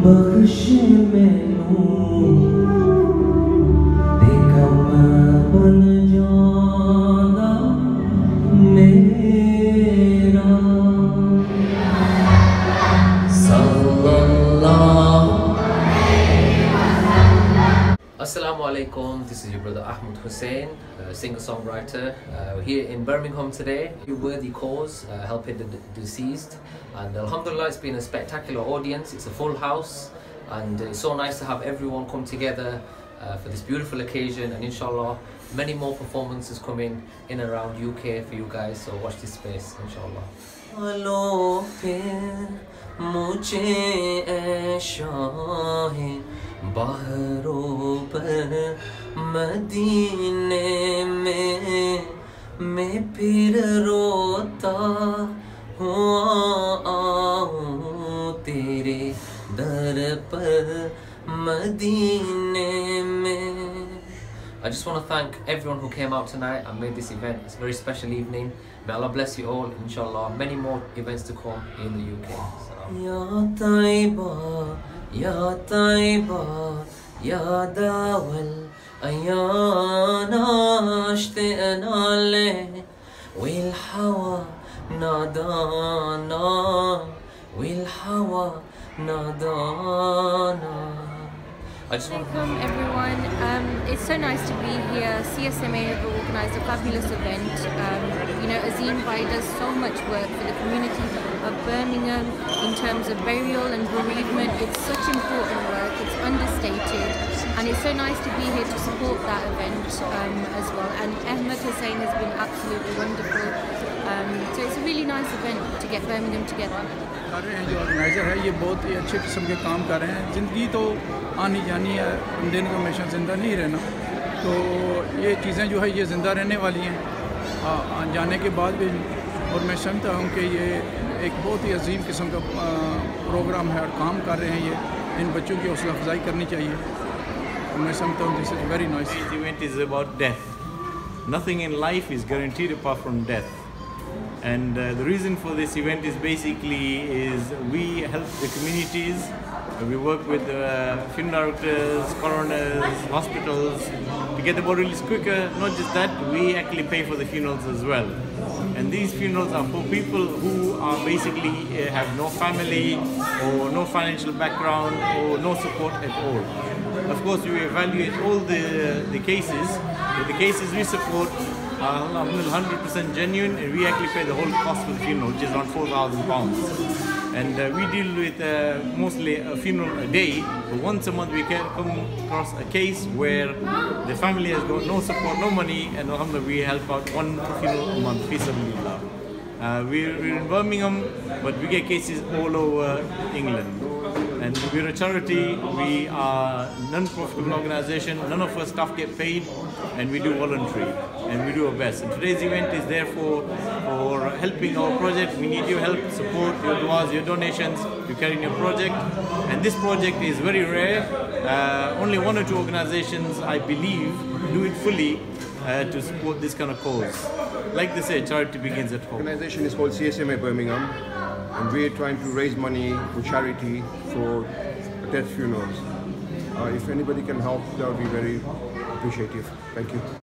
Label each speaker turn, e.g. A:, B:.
A: बख्श मैनू ते कम बन जांदा मेरा सल्लल्लाहु।
B: Assalamu alaikum, this is your brother Ahmed Hussein, singer-songwriter. We're here in Birmingham today, a worthy cause, helping the deceased. And alhamdulillah, it's been a spectacular audience. It's a full house, and it's so nice to have everyone come together for this beautiful occasion. And inshallah, many more performances coming in and around UK for you guys, so watch this space, inshallah.
A: बाहरों पर मदीने में मैं फिर रोता हुआ आऊं तेरे दर पर मदीने में।
B: I just want to thank everyone who came out tonight and made this event. It's a very special evening. May Allah bless you all, inshallah. Many more events to come in the UK.
A: Ya Taiba, Ya Taiba, Ya Dawal Ayana اشتقنا له والهوى نادانا والهوى نادانا.
B: I just want to
C: Welcome everyone. It's so nice to be here. CSMA have organised a fabulous event. Azim Bhai does so much work for the community of Birmingham in terms of burial and bereavement. It's such important work. It's understated, and it's so nice to be here to support that event as well. And Ahmed Hussein has been absolutely wonderful. So it's a really nice event to get Birmingham together.
D: कर रहे हैं जो organiser है ये बहुत ही अच्छे किस्म के काम कर रहे हैं। ज़िंदगी तो आनी जानी है, बंदे ने हमेशा ज़िंदा नहीं रहना, तो ये चीज़ें जो है ये ज़िंदा रहने वाली हैं जाने के बाद भी। और मैं समझता हूँ कि ये एक बहुत ही अजीम किस्म का प्रोग्राम है और काम कर रहे हैं। ये इन बच्चों की हौसला अफजाई करनी चाहिए और मैं समझता हूँ this is very nice.
E: This event is about death. Nothing in life is guaranteed apart from death. And the reason for this event is we help the communities. We work with funeral directors, coroners, hospitals to get the burials quicker. Not just that, we actually pay for the funerals as well. And these funerals are for people who are basically have no family or no financial background or no support at all. Of course, we evaluate all the cases. The cases we support are 100% genuine, and we actually pay the whole cost for the funeral, which is around £4,000. And we deal with mostly a funeral a day, but once a month we can come across a case where the family has got no support, no money, and alhamdulillah we help out one funeral a month, fi sabilillah. We're in Birmingham, but we get cases all over England. And we're a charity, we are a non-profitable organization, none of our staff get paid, and we do voluntary, and we do our best. And today's event is therefore for helping our project. We need your help, support, your duas, your donations to carry on your project. And this project is very rare. Only one or two organizations, I believe, do it fully to support this kind of cause. Like they say, charity begins at home.
F: The organization is called CSMA Birmingham, and we are trying to raise money for charity for death funerals. If anybody can help, that would be very appreciative. Thank you.